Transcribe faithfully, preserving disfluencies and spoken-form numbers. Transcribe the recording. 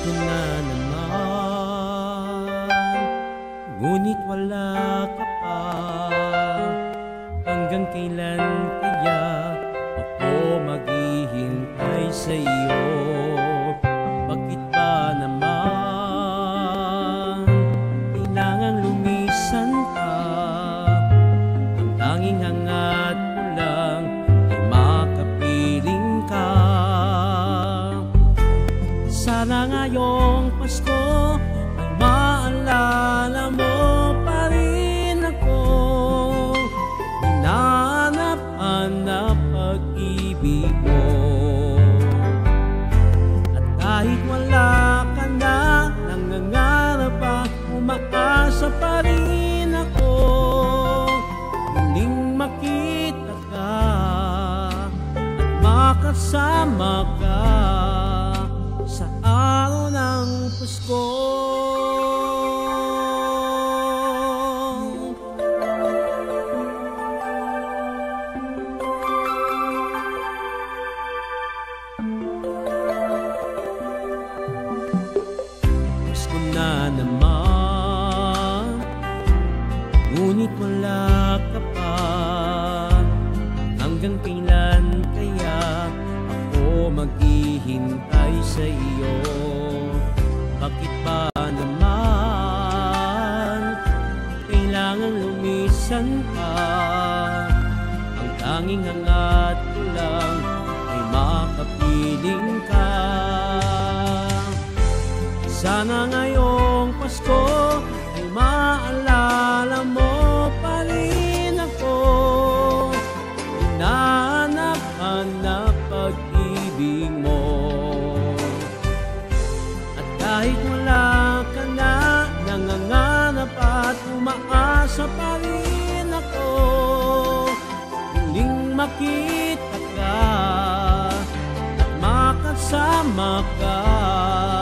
Pasko na naman, ngunit wala ka pa. Hanggang kailan kaya ako maghihintay sa iyo? Bakit ba naman kailangan lumisan ka? Ang tanging hangat ko lang ay makapiling ka. Sana ngayong Pasko ay maalala mo pa rin ako. Hinahanap-hanap pag-ibig mo. At kahit wala ka na, nangangarap at umaasa pa rin ako. Muling makita ka at makasama ka sa araw ng Pasko. Pasko na naman, ngunit wala ka pa. Hanggang kailan kaya ako maghihintay sa iyo? Bakit ba naman kailangan lumisan ka? Ang tanging hangat ko lang ay makapiling ka. Sana ngayong Pasko ay maalala mo pa rin ako. Hinahanap-hanap pag-ibig mo. At kahit wala ka na, nangangarap at umaasa pa rin ako. Muling makita ka at makasama ka